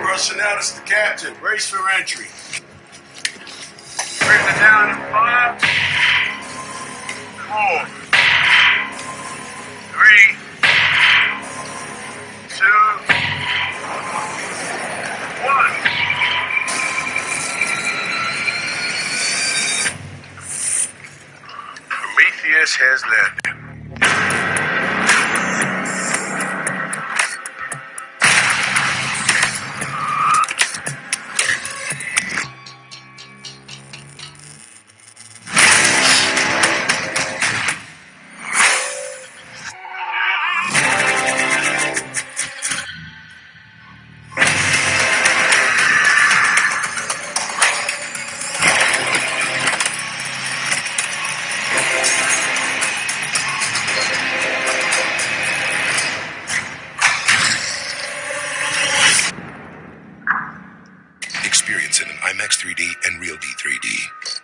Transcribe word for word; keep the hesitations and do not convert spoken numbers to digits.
rushing out. It's the captain. Brace for entry. Bring it down in five, four, three, two, one. Prometheus has landed. Experience it in IMAX three D and Real D three D.